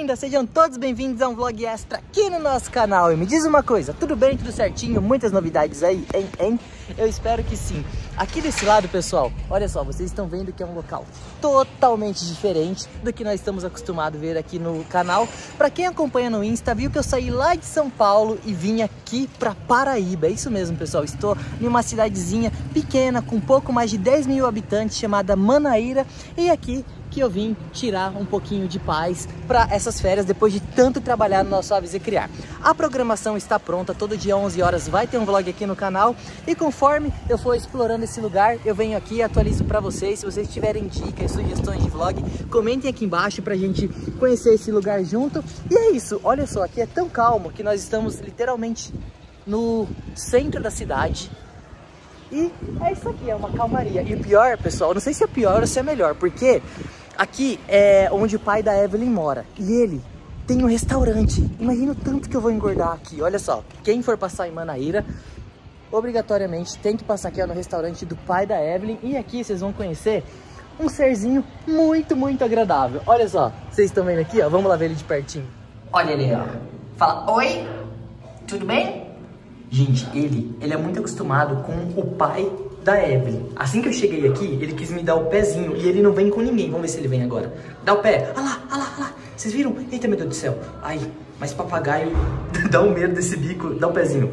linda, sejam todos bem-vindos a um vlog extra aqui no nosso canal. E me diz uma coisa, tudo bem, tudo certinho, muitas novidades aí, hein? Eu espero que sim. Aqui desse lado, pessoal, olha só, vocês estão vendo que é um local totalmente diferente do que nós estamos acostumados a ver aqui no canal. Pra quem acompanha no Insta, viu que eu saí lá de São Paulo e vim aqui pra Paraíba. É isso mesmo, pessoal, estou em uma cidadezinha pequena com pouco mais de 10 mil habitantes chamada Manaíra. E aqui que eu vim tirar um pouquinho de paz para essas férias depois de tanto trabalhar no nosso Aves e Criar. A programação está pronta, todo dia 11 horas vai ter um vlog aqui no canal e conforme eu for explorando esse lugar, eu venho aqui e atualizo para vocês. Se vocês tiverem dicas, sugestões de vlog, comentem aqui embaixo pra gente conhecer esse lugar junto. E é isso, olha só, aqui é tão calmo que nós estamos literalmente no centro da cidade. E é isso aqui, é uma calmaria. E o pior, pessoal, não sei se é pior ou se é melhor, porque aqui é onde o pai da Evelyn mora. E ele tem um restaurante. Imagina o tanto que eu vou engordar aqui. Olha só, quem for passar em Manaíra, obrigatoriamente tem que passar aqui no restaurante do pai da Evelyn. E aqui vocês vão conhecer um serzinho muito agradável. Olha só, vocês estão vendo aqui, ó. Vamos lá ver ele de pertinho. Olha ele, ó. Fala, oi, tudo bem? Gente, ele é muito acostumado com o pai da Evelyn. Assim que eu cheguei aqui, ele quis me dar o pezinho e ele não vem com ninguém. Vamos ver se ele vem agora. Dá o pé. Olha lá. Vocês viram? Eita, meu Deus do céu. Ai, mas papagaio dá um medo desse bico. Dá o pezinho.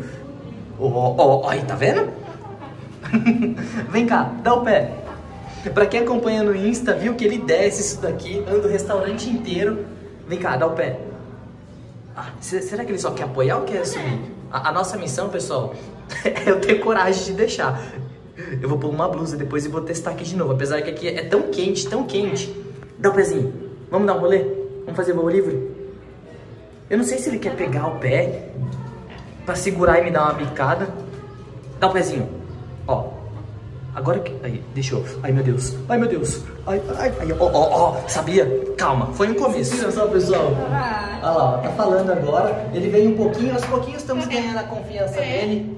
Aí, tá vendo? Vem cá, dá o pé. Pra quem acompanha no Insta, viu que ele desce isso daqui, anda o restaurante inteiro. Vem cá, dá o pé. Ah, será que ele só quer apoiar ou quer subir? A nossa missão, pessoal, é eu ter coragem de deixar. Eu vou pôr uma blusa depois e vou testar aqui de novo. Apesar que aqui é tão quente. Dá o pezinho. Vamos dar um rolê? Vamos fazer voo livre? Eu não sei se ele quer pegar o pé pra segurar e me dar uma bicada. Dá o pezinho. Ó. Agora que... Aí, deixou. Ai, meu Deus. Ai, sabia? Calma, foi um começo. Olha só, pessoal. Olha lá, ó, tá falando agora. Ele veio um pouquinho, aos pouquinhos estamos ganhando a confiança dele.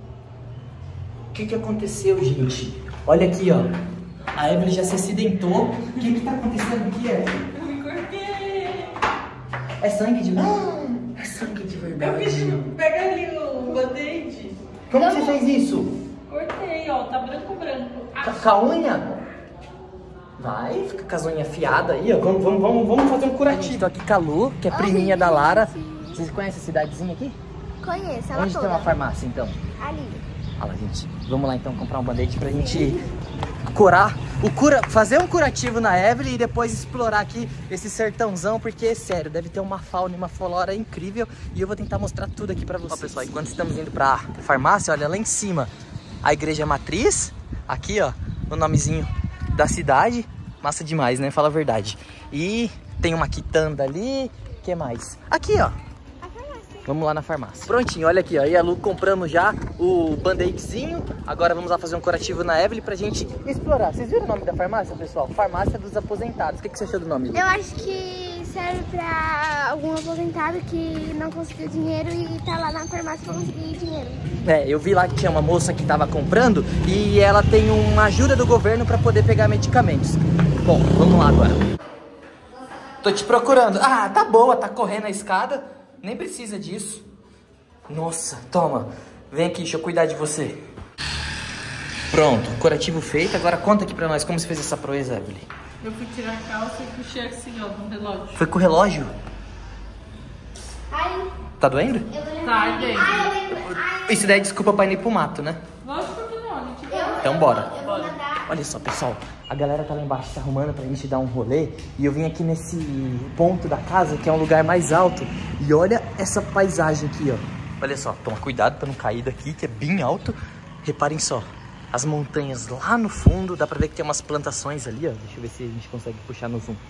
O que aconteceu, gente? Olha aqui, ó. A Evelyn já se acidentou. O que tá acontecendo aqui, Evelyn? Eu me cortei. É sangue de... é sangue de verdade. Pega ali o band-aid. Como você fez isso? Cortei, ó. Tá branco. Com a unha? Vai, fica com as unhas afiadas aí, ó. Vamos fazer um curativo. Tô aqui com a Lu, que é priminha da Lara. Vocês conhecem a cidadezinha aqui? Conheço, ela Onde toda. tem uma farmácia, então? Ali. Olha lá, gente. Vamos lá, então, comprar um band-aid pra gente fazer um curativo na Evelyn e depois explorar aqui esse sertãozão, porque, sério, deve ter uma fauna e uma flora incrível e eu vou tentar mostrar tudo aqui pra vocês. Ó, pessoal, enquanto estamos indo pra farmácia, olha, lá em cima a igreja matriz, aqui, ó, o nomezinho da cidade. Massa demais, né? Fala a verdade. E tem uma quitanda ali. O que mais? Aqui, ó. Vamos lá na farmácia. Prontinho, olha aqui, ó. E a Lu compramos já o band-aidzinho. Agora vamos lá fazer um curativo na Evelyn pra gente explorar. Vocês viram o nome da farmácia, pessoal? Farmácia dos Aposentados. O que você achou do nome, Lu? Eu acho que serve pra algum aposentado que não conseguiu dinheiro e tá lá na farmácia pra conseguir dinheiro. É, eu vi lá que tinha uma moça que tava comprando e ela tem uma ajuda do governo pra poder pegar medicamentos. Bom, vamos lá agora. Tô te procurando. Ah, tá boa, tá correndo a escada. Nem precisa disso. Nossa, toma. Vem aqui, deixa eu cuidar de você. Pronto, curativo feito. Agora conta aqui pra nós como você fez essa proeza, Evelyn. Eu fui tirar a calça e puxei assim, ó, no relógio. Foi com o relógio? Ai, Tá doendo? eu vou lembrar. Tá, gente. Ai, eu lembro. Ai, Isso daí é desculpa pra ir nem pro mato, né? Lógico que não, a gente vai. Então bora. eu vou mandar. Olha só, pessoal, a galera tá lá embaixo se arrumando pra gente dar um rolê e eu vim aqui nesse ponto da casa, que é um lugar mais alto, e olha essa paisagem aqui, ó. Olha só, toma cuidado pra não cair daqui, que é bem alto. Reparem só, as montanhas lá no fundo, dá pra ver que tem umas plantações ali, ó. Deixa eu ver se a gente consegue puxar no zoom.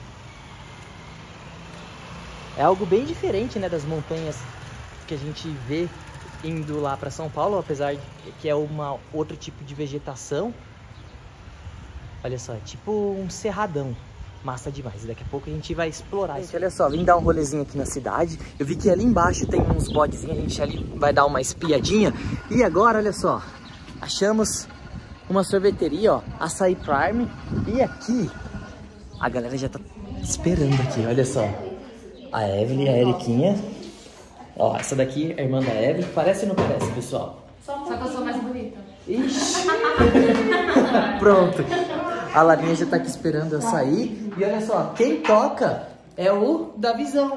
É algo bem diferente, né, das montanhas que a gente vê indo lá pra São Paulo, apesar de que é outro tipo de vegetação. Olha só, é tipo um cerradão. Massa demais. Daqui a pouco a gente vai explorar isso. Olha só, vim dar um rolezinho aqui na cidade. Eu vi que ali embaixo tem uns bodezinhos. A gente ali vai dar uma espiadinha. E agora, olha só, achamos uma sorveteria, ó, Açaí Prime. E aqui, a galera já tá esperando aqui, olha só. A Evelyn, a Eriquinha. Ó, essa daqui é a irmã da Evelyn. Parece ou não parece, pessoal? Só que eu sou mais bonita. Ixi. Pronto. A Larinha já tá aqui esperando eu sair. E olha só, quem toca é o Davizão.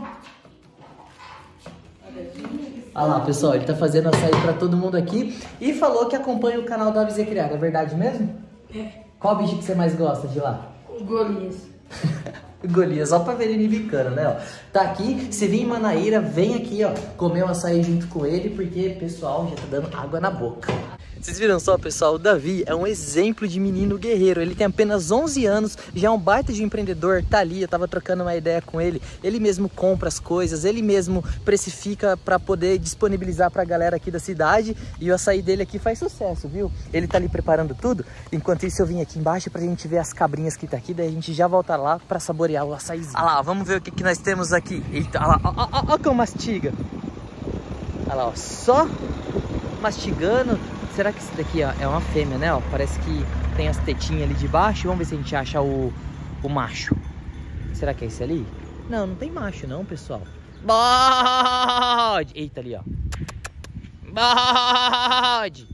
Olha lá, pessoal, ele tá fazendo açaí pra todo mundo aqui. E falou que acompanha o canal do Avisei Criar. É verdade mesmo? É. Qual bicho que você mais gosta de lá? Golias. Golias, só pra ver ele bicando, né, ó. Tá aqui, se vir em Manaíra, vem aqui, ó, comer um açaí junto com ele, porque, pessoal, já tá dando água na boca. Vocês viram só, pessoal, o Davi é um exemplo de menino guerreiro. Ele tem apenas 11 anos, já é um baita de empreendedor, tá ali, eu tava trocando uma ideia com ele. Ele mesmo compra as coisas, ele mesmo precifica pra poder disponibilizar pra galera aqui da cidade. E o açaí dele aqui faz sucesso, viu? Ele tá ali preparando tudo. Enquanto isso, eu vim aqui embaixo pra gente ver as cabrinhas que tá aqui, daí a gente já volta lá pra saborear o açaizinho. Olha lá, vamos ver o que que nós temos aqui. Eita, olha lá, ó como mastiga. Olha lá, ó, só mastigando. Será que esse daqui, ó, é uma fêmea, né? Ó, parece que tem as tetinhas ali de baixo. Vamos ver se a gente acha o macho. Será que é esse ali? Não, não tem macho não, pessoal. Bode! Eita, ali, ó. Bode!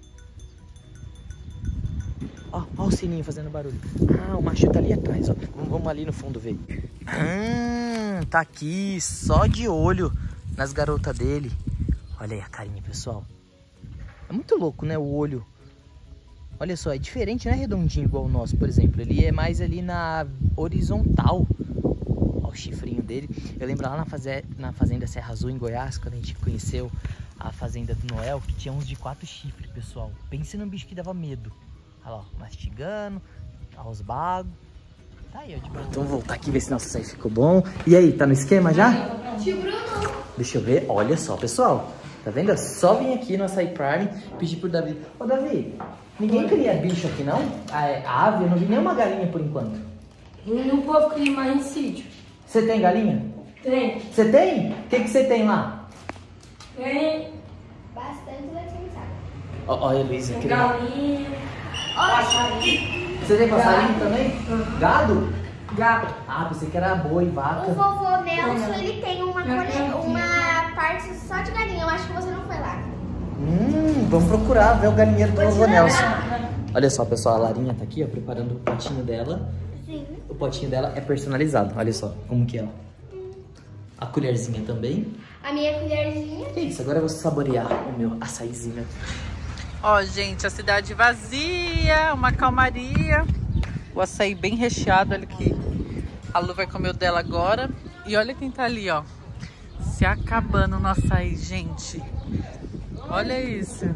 Ó o sininho fazendo barulho. Ah, o macho tá ali atrás, ó. Vamos ali no fundo ver. Tá aqui, só de olho nas garotas dele. Olha aí a carinha, pessoal. É muito louco, né, o olho. Olha só, é diferente, não é redondinho igual o nosso, por exemplo. Ele é mais ali na horizontal. Ó o chifrinho dele. Eu lembro lá na fazenda Serra Azul, em Goiás, quando a gente conheceu a fazenda do Noel, que tinha uns de 4 chifres, pessoal. Pense num bicho que dava medo. Olha lá, ó, mastigando, aos bagos. Tá aí, ó, de boa. Então vamos voltar aqui, ver se nosso açaí ficou bom. E aí, tá no esquema já? Tio Bruno. Deixa eu ver. Olha só, pessoal. Tá vendo? Eu só vim aqui no Açaí Prime pedir pro Davi. Ô, Davi, ninguém cria bicho aqui, não? A ave, eu não vi nenhuma galinha por enquanto. No povo cria mais em sítio. Você tem galinha? Tem. Você tem? O que você tem lá? Tem. Bastante leite, sabe? Olha a Luísa aqui. Galinha. Passarinho. Você tem passarinho também? Gado? Gato. Ah, pensei que era boi, vaca. O vovô Nelson, ele tem uma parte só de galinha. Eu acho que você não foi lá. Vamos procurar ver o galinheiro do vovô Nelson. Olha só, pessoal, a Larinha tá aqui, ó, preparando o potinho dela. Sim. O potinho dela é personalizado, olha só como que é, ó. A colherzinha também. A minha colherzinha. Que isso, agora eu vou saborear o meu açaizinho. Ó, gente, a cidade vazia, uma calmaria. O açaí bem recheado, olha aqui. A Lu vai comer o dela agora. E olha quem tá ali, ó. Se acabando no açaí, gente. Olha isso.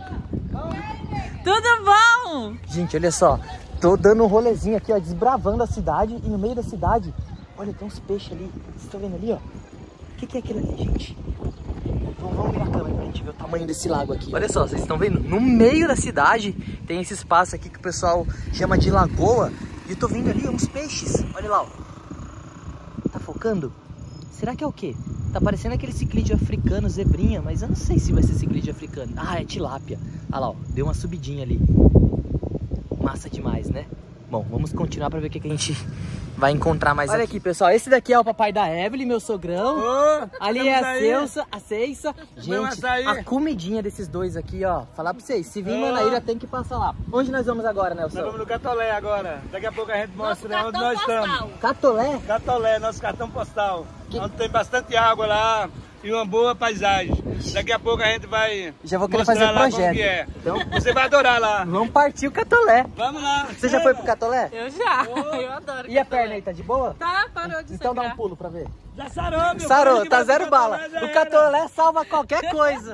Tudo bom? Gente, olha só, tô dando um rolezinho aqui, ó, desbravando a cidade. E no meio da cidade, olha, tem uns peixes ali. Vocês estão vendo ali, ó? O que é aquilo ali, gente? Vamos virar a câmera pra gente ver o tamanho desse lago aqui. Olha só, vocês estão vendo? No meio da cidade tem esse espaço aqui que o pessoal chama de lagoa. E eu tô vendo ali uns peixes. Olha lá, ó. Tá focando? Será que é o quê? Tá parecendo aquele ciclídeo africano, zebrinha, mas eu não sei se vai ser ciclídeo africano. Ah, é tilápia. Olha lá, ó. Deu uma subidinha ali. Massa demais, né? Bom, vamos continuar pra ver o que a gente vai encontrar mais. Olha aqui, pessoal. Esse daqui é o papai da Evelyn, meu sogrão. Ali é a Ceissa. Gente, a comidinha desses dois aqui, ó. Falar pra vocês, se vir em Manaíra, tem que passar lá. Onde nós vamos agora, Nelson? Nós vamos no Catolé agora. Daqui a pouco a gente mostra onde nós estamos. Catolé? Catolé, nosso cartão postal. Onde tem bastante água lá e uma boa paisagem. Daqui a pouco a gente vai já vou querer fazer o projeto. Que é. Então, você vai adorar lá. Vamos partir o Catolé. Vamos lá. Você já foi pro Catolé? Eu já. Eu adoro. E a perna aí, tá de boa? Tá, parou de Então dá sangrar. um pulo pra ver. Já sarou, meu. Sarou, tá zero bala. O Catolé salva qualquer coisa.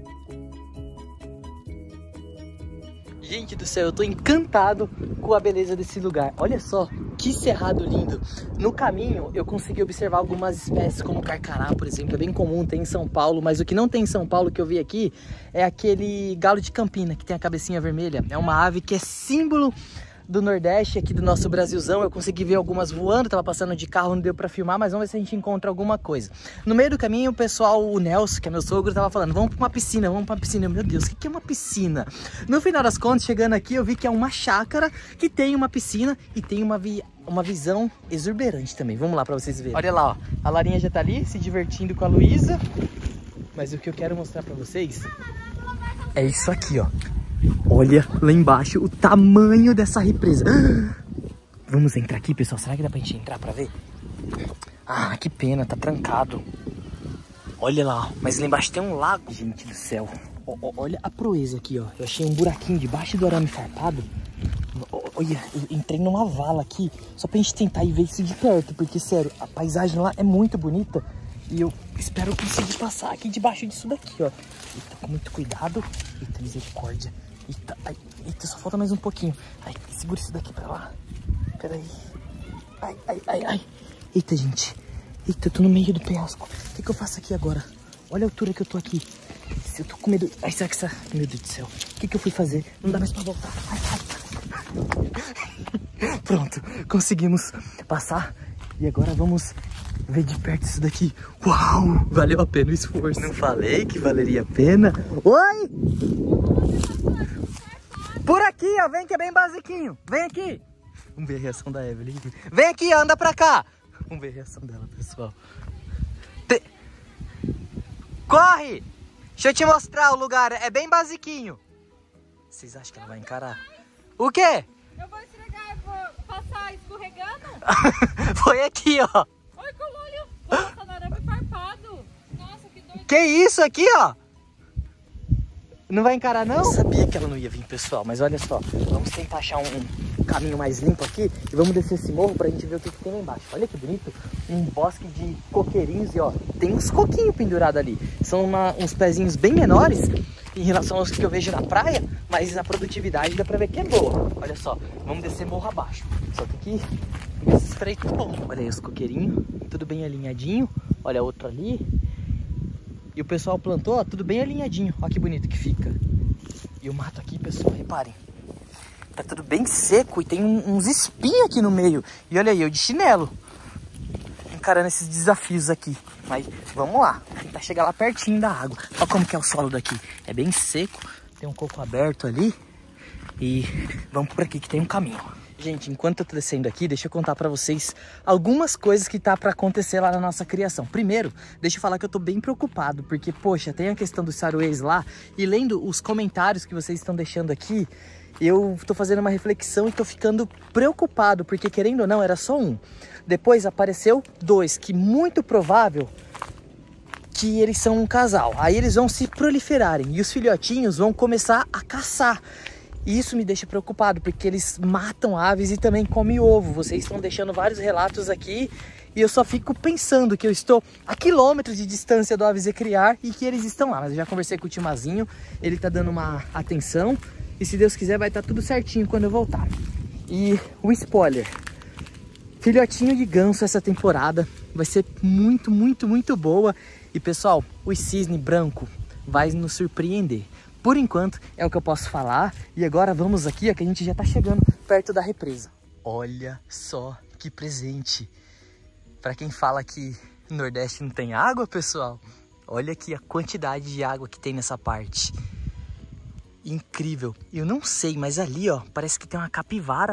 Gente do céu, eu tô encantado com a beleza desse lugar. Olha só, que cerrado lindo. No caminho, eu consegui observar algumas espécies, como carcará, por exemplo. É bem comum, tem em São Paulo. Mas o que não tem em São Paulo, que eu vi aqui, é aquele galo de Campina, que tem a cabecinha vermelha. É uma ave que é símbolo do Nordeste, aqui do nosso Brasilzão. Eu consegui ver algumas voando, tava passando de carro, não deu pra filmar, mas vamos ver se a gente encontra alguma coisa. No meio do caminho, o pessoal, o Nelson, que é meu sogro, tava falando, vamos pra uma piscina, vamos pra uma piscina. Meu Deus, o que é uma piscina? No final das contas, chegando aqui, eu vi que é uma chácara que tem uma piscina e tem uma visão exuberante também. Vamos lá pra vocês verem. Olha lá, ó, a Larinha já tá ali se divertindo com a Luísa. Mas o que eu quero mostrar pra vocês é isso aqui, ó. Olha lá embaixo o tamanho dessa represa. Vamos entrar aqui, pessoal. Será que dá pra gente entrar pra ver? Ah, que pena, tá trancado. Olha lá, mas lá embaixo tem um lago. Gente do céu. Olha a proeza aqui, ó. Eu achei um buraquinho debaixo do arame farpado. Olha, eu entrei numa vala aqui só pra gente tentar ir ver isso de perto. Porque, sério, a paisagem lá é muito bonita. E eu espero conseguir passar aqui debaixo disso daqui, ó. Eita, com muito cuidado. Eita, misericórdia. Eita, ai, eita, só falta mais um pouquinho. Ai, segura isso daqui pra lá. Pera aí. Ai, ai, ai, ai. Eita, gente. Eita, eu tô no meio do penhasco. O que eu faço aqui agora? Olha a altura que eu tô aqui. Eu tô com medo. Ai, será que essa... Meu Deus do céu. O que eu fui fazer? Não dá mais pra voltar. Ai, ai. Pronto, conseguimos passar. E agora vamos ver de perto isso daqui. Uau, valeu a pena o esforço. Não falei que valeria a pena? Oi! Por aqui, ó, vem que é bem basiquinho. Vem aqui. Vamos ver a reação da Evelyn. Vem aqui, anda pra cá. Vamos ver a reação dela, pessoal. Corre! Deixa eu te mostrar o lugar, é bem basiquinho. Vocês acham que ela vai encarar? O quê? Eu vou esfregar, vou passar escorregando? Foi aqui, ó. Olha como olho. Nossa, no arame farpado. Nossa, que doido. Que isso aqui, ó? Não vai encarar, não? Eu sabia que ela não ia vir, pessoal, mas olha só. Vamos tentar achar um caminho mais limpo aqui e vamos descer esse morro pra gente ver o que tem lá embaixo. Olha que bonito. Um bosque de coqueirinhos e, ó, tem uns coquinhos pendurados ali. São uns pezinhos bem menores em relação aos que eu vejo na praia, mas a produtividade dá pra ver que é boa. Olha só, vamos descer morro abaixo. Só que aqui, esses freitos bom. Olha aí os coqueirinhos, tudo bem alinhadinho. Olha outro ali. E o pessoal plantou, ó, tudo bem alinhadinho. Olha que bonito que fica. E o mato aqui, pessoal, reparem. Tá tudo bem seco e tem uns espinhos aqui no meio. E olha aí, eu de chinelo. Encarando esses desafios aqui. Mas vamos lá, tentar chegar lá pertinho da água. Olha como que é o solo daqui. É bem seco, tem um coco aberto ali. E vamos por aqui que tem um caminho. Gente, enquanto eu tô descendo aqui, deixa eu contar pra vocês algumas coisas que tá pra acontecer lá na nossa criação. Primeiro, deixa eu falar que eu tô bem preocupado, porque, poxa, tem a questão dos saruês lá, e lendo os comentários que vocês estão deixando aqui, eu tô fazendo uma reflexão e tô ficando preocupado, porque querendo ou não, era só um. Depois apareceu dois, que muito provável que eles são um casal. Aí eles vão se proliferarem, e os filhotinhos vão começar a caçar. E isso me deixa preocupado, porque eles matam aves e também comem ovo. Vocês estão deixando vários relatos aqui e eu só fico pensando que eu estou a quilômetros de distância do Aves e Criar e que eles estão lá. Mas eu já conversei com o Timazinho, ele tá dando uma atenção e se Deus quiser vai estar tudo certinho quando eu voltar. E o spoiler, filhotinho de ganso essa temporada vai ser muito, muito, muito boa. E pessoal, o cisne branco vai nos surpreender. Por enquanto, é o que eu posso falar. E agora vamos aqui, ó, que a gente já tá chegando perto da represa. Olha só que presente. Para quem fala que no Nordeste não tem água, pessoal, olha aqui a quantidade de água que tem nessa parte. Incrível. Eu não sei, mas ali, ó, parece que tem uma capivara.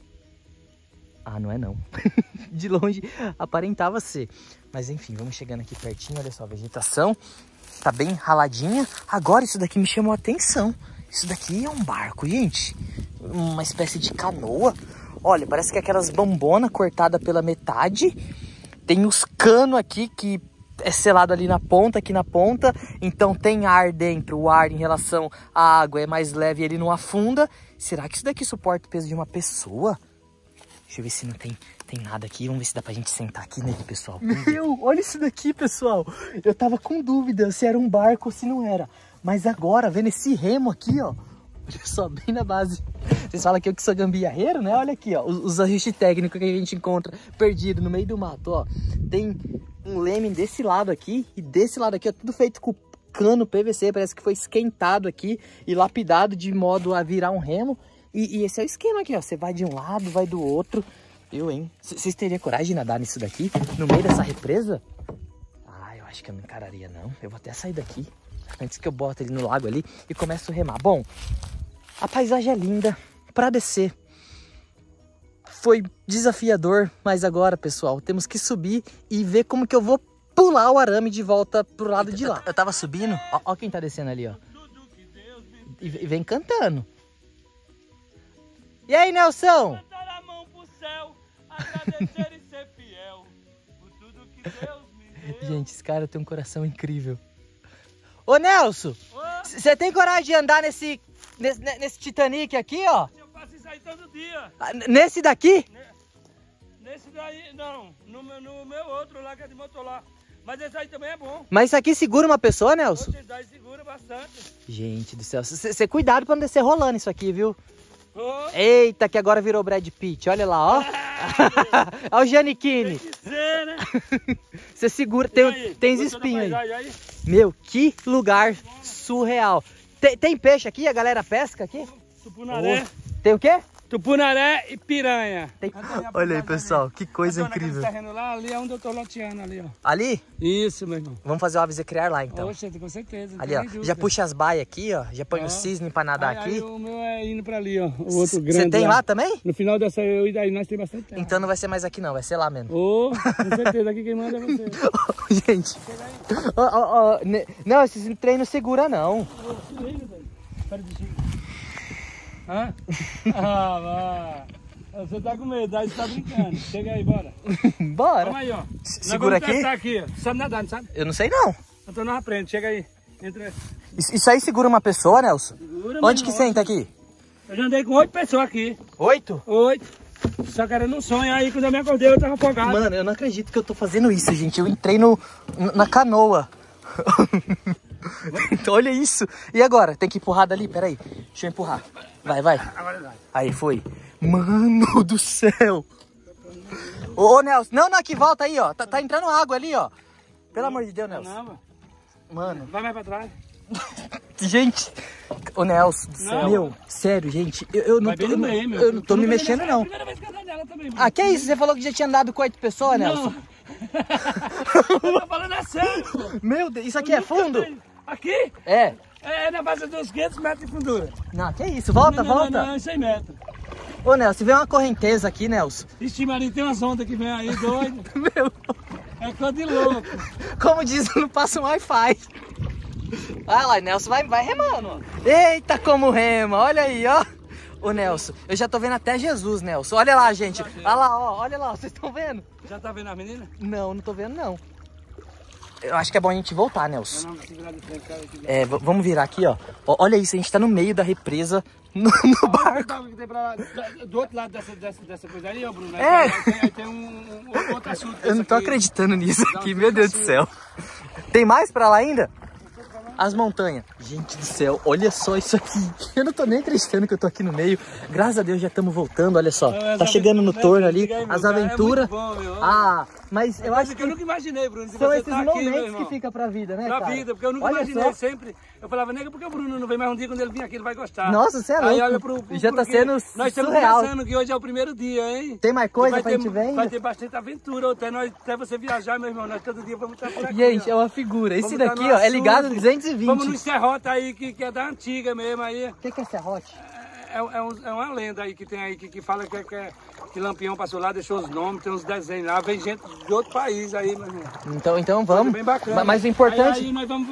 Ah, não é não. De longe aparentava ser. Mas enfim, vamos chegando aqui pertinho. Olha só a vegetação. Tá bem raladinha. Agora isso daqui me chamou a atenção. Isso daqui é um barco, gente. Uma espécie de canoa. Olha, parece que é aquelas bambonas cortadas pela metade. Tem os canos aqui que é selado ali na ponta, aqui na ponta. Então tem ar dentro. O ar em relação à água é mais leve e ele não afunda. Será que isso daqui suporta o peso de uma pessoa? Deixa eu ver se não tem nada aqui. Vamos ver se dá pra gente sentar aqui nele, pessoal. Meu, olha isso daqui, pessoal. Eu tava com dúvida se era um barco ou se não era. Mas agora, vendo esse remo aqui, ó. Olha só, bem na base. Vocês falam que eu que sou gambiarreiro, né? Olha aqui, ó. Os ajustes técnicos que a gente encontra perdido no meio do mato, ó. Tem um leme desse lado aqui e desse lado aqui, ó. Tudo feito com cano PVC. Parece que foi esquentado aqui e lapidado de modo a virar um remo. E esse é o esquema aqui, ó. Você vai de um lado, vai do outro. Eu, hein? Vocês teriam coragem de nadar nisso daqui? No meio dessa represa? Ah, eu acho que eu não encararia, não. Eu vou até sair daqui. Antes que eu bote ele no lago ali e começo a remar. Bom, a paisagem é linda. Pra descer foi desafiador. Mas agora, pessoal, temos que subir e ver como que eu vou pular o arame de volta pro lado de lá. Eu tava subindo. Ó quem tá descendo ali, ó. E vem cantando. E aí, Nelson? Levantar a mão pro céu, agradecer e ser fiel por tudo que Deus me deu. Gente, esse cara tem um coração incrível. Ô, Nelson, você tem coragem de andar nesse Titanic aqui, ó? Eu faço isso aí todo dia. Nesse daqui? Nesse daí, não. No meu outro lá, que é de motor lá. Mas esse aí também é bom. Mas isso aqui segura uma pessoa, Nelson? Esse daí segura bastante. Gente do céu, você cuidado pra não descer rolando isso aqui, viu? Oh. Eita, que agora virou Brad Pitt. Olha lá, ó. Olha o Giannichini. Tem que ser, né? Você segura, tem os espinhos aí. Meu, que lugar surreal. Tem peixe aqui? A galera pesca aqui? Tupunaré. Tem o quê? Tupunaré e piranha. Olha aí, pessoal, que coisa incrível. Terreno lá, ali é onde eu tô loteando ali, ó. Ali? Isso, meu irmão. Vamos fazer o aves criar lá, então. Oxe, com certeza. Ali, ó. Já puxa as baias aqui, ó. Já põe o cisne pra nadar aqui. Aí o meu é indo pra ali, ó. O outro grande. Você tem lá também? No final dessa eu e daí nós temos bastante terra. Então não vai ser mais aqui não, vai ser lá mesmo. Ô, com certeza, aqui quem manda é você. Gente. Não, esse trem não segura não. Espera, hã? Ah, vai. Você tá com medo, aí você tá brincando. Chega aí, bora. Bora. Vamos aí, ó. Segura aqui. Aqui. Você sabe nadar, não sabe? Eu não sei não. Então nós aprendemos. Chega aí. Entra. Isso aí segura uma pessoa, Nelson? Segura, onde que senta aqui? Eu já andei com 8 pessoas aqui. 8? 8. Só que era num sonho. Aí quando eu me acordei eu tava afogado. Mano, eu não acredito que eu tô fazendo isso, gente. Eu entrei na canoa. Então, olha isso. E agora? Tem que empurrar dali? Peraí. Deixa eu empurrar. Vai, vai. Agora vai. Aí, foi. Mano do céu. Ô, Nelson. Não, aqui, volta aí, ó. Tá entrando água ali, ó. Pelo amor de Deus, Nelson. Não, mano. vai mais pra trás. Gente. Ô, Nelson do céu. Não. Meu, sério, gente. Eu não tô me mexendo, não. É a primeira vez que eu ando nela também. Ah, que isso? Você falou que já tinha andado com 8 pessoas, Nelson? Eu tô falando a sério, pô. Meu Deus, isso aqui é fundo? Aqui? É. É na base dos 500 metros de fundura. Não, que isso? Volta, volta. Não, 100 metros. Ô, Nelson, vê uma correnteza aqui, Nelson. Ixi, Maria, tem umas ondas que vem aí, doido. Meu, É coisa de louco. como diz, não passa um Wi-Fi. Olha lá, Nelson vai remando. Eita, como rema, olha aí, ó. Ô, Nelson, eu já tô vendo até Jesus, Nelson. Olha lá, gente. Olha lá, ó, olha lá, vocês estão vendo? Já tá vendo as meninas? Não, não tô vendo, não. Eu acho que é bom a gente voltar, Nelson. Não, se virar de frente, cara, É, vamos virar aqui, ó. Olha isso, a gente tá no meio da represa, no barco. Do outro lado dessa coisa aí, ó, Bruno. É. Aí tem outro assunto. Eu não tô acreditando nisso aqui, meu Deus do céu. Tem mais pra lá ainda? As montanhas. Gente do céu, olha só isso aqui. Eu não tô nem acreditando que eu tô aqui no meio. Graças a Deus já estamos voltando, olha só. Tá chegando no torno ali, as aventuras. Ah, mas eu acho que eu nunca imaginei, Bruno, são esses momentos que fica pra vida, né, cara? Pra vida, porque eu nunca imaginei sempre. Eu falava, nega, porque o Bruno não vem mais um dia, quando ele vir aqui ele vai gostar. Nossa, você é louco. Aí olha já tá sendo nós estamos surreal. pensando que hoje é o primeiro dia, hein? Tem mais coisa pra gente ver? Vai ter bastante aventura, até você viajar, meu irmão. Nós todo dia vamos estar por aqui. Gente, ó. é uma figura. Esse Vamos daqui, ó, é ligado 220. Vamos no Serrota aí, que é da antiga mesmo aí. O que é serrote? É uma lenda aí que tem aí, que fala que Lampião passou lá, deixou os nomes, tem uns desenhos lá, vem gente de outro país aí, meu irmão. Então vamos. Bem bacana. Mas o importante... Aí nós vamos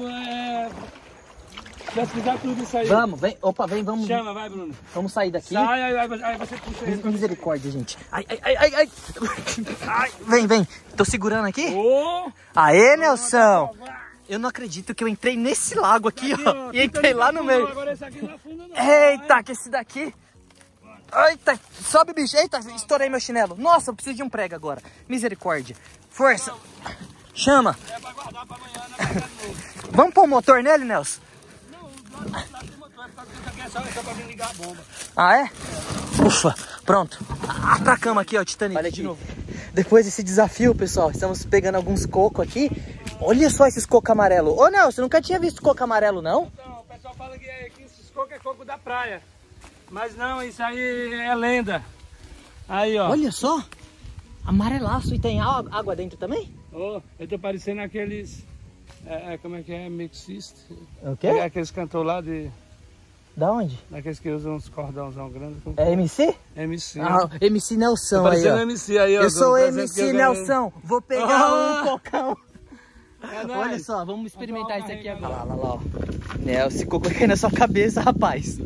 pesquisar tudo isso aí. Vamos, vem. Opa, vem, vamos. Chama, vai, Bruno. Vamos sair daqui. Sai, aí você puxa ele. Misericórdia, gente. Ai. Ai, vem. Tô segurando aqui. Ô! Aê, Nelson. Eu não acredito que eu entrei nesse lago aqui, ó. E entrei lá no meio. Agora esse aqui não afunda não. Eita, que esse daqui... Eita, sobe, bicho. Eita, estourei meu chinelo. Nossa, eu preciso de um prego agora. Misericórdia. Força. Chama. É pra guardar pra amanhã, né? Vamos pôr o motor nele, Nelson? Não, lá tem motor, isso aqui é só pra vir ligar a bomba. Ah, é? Ufa, pronto. Atracamos aqui, ó, Titanic. Olha de novo. Depois desse desafio, pessoal, estamos pegando alguns cocos aqui. Olha só esses cocos amarelos. Ô, Nelson, nunca tinha visto coco amarelo, não? Então, o pessoal fala que esses cocos é coco da praia. Mas não, isso aí é lenda. Aí, ó. Olha só. Amarelaço. E tem água dentro também? Oh, eu tô parecendo aqueles... como é que é? Mixista. O quê? Aqueles cantores lá de... Da onde? Daqueles que usam uns cordãozão grandes. É MC? MC. Ah, MC Nelson aí, parecendo ó. MC aí, ó. Eu sou MC Nelson. Vou pegar um cocão. Olha nóis. só, vamos experimentar isso aqui agora. Olha lá, ó. Esse coco aqui na sua cabeça, rapaz.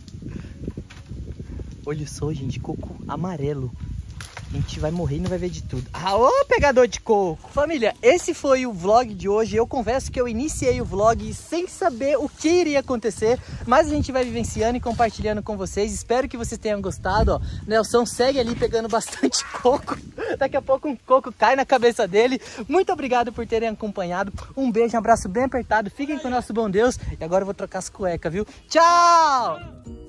Olha só, gente, coco amarelo. A gente vai morrer e não vai ver de tudo. Ah, ô pegador de coco! Família, esse foi o vlog de hoje. Eu confesso que eu iniciei o vlog sem saber o que iria acontecer, mas a gente vai vivenciando e compartilhando com vocês. Espero que vocês tenham gostado, ó. Nelson segue ali pegando bastante coco. Daqui a pouco um coco cai na cabeça dele. Muito obrigado por terem acompanhado. Um beijo, um abraço bem apertado. Fiquem com o nosso bom Deus. E agora eu vou trocar as cuecas, viu? Tchau!